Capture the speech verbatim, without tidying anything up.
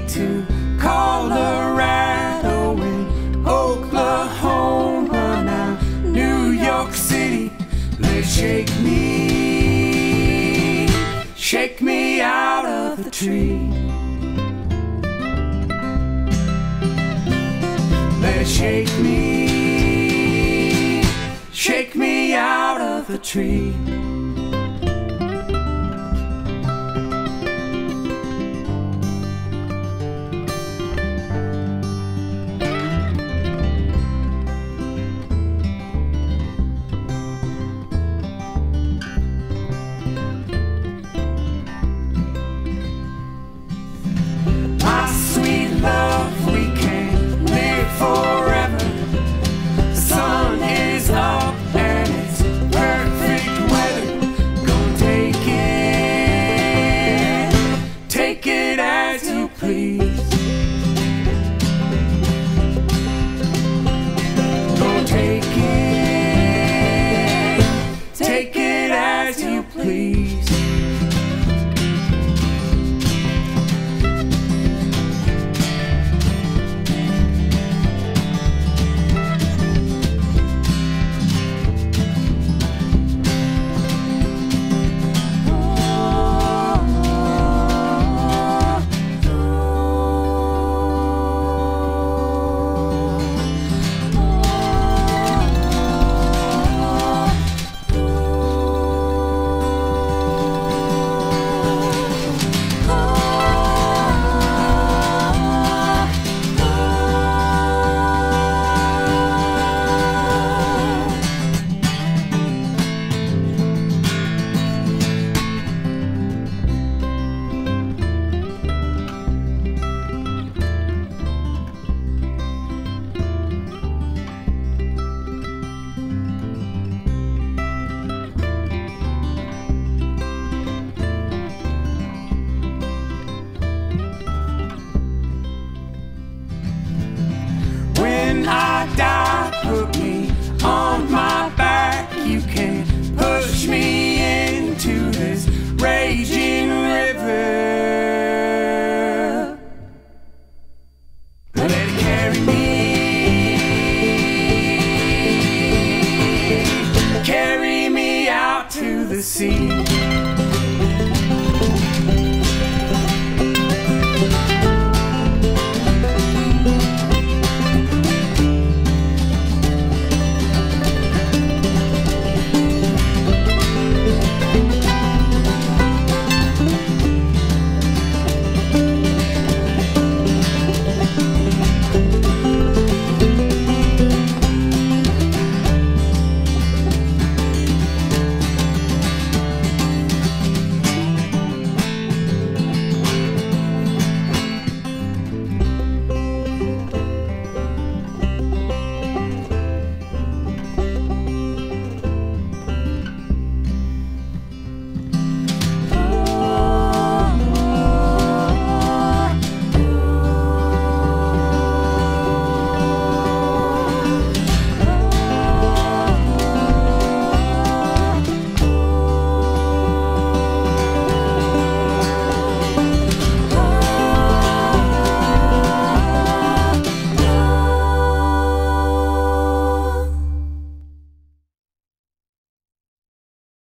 to Colorado and Oklahoma, now New York City. Let's shake me, shake me out of the tree. Let's shake me, shake me out of the tree. Please, don't take it, take it as you please. I die, put me on my back. You can't push me into this raging river. Let it carry me, carry me out to the sea.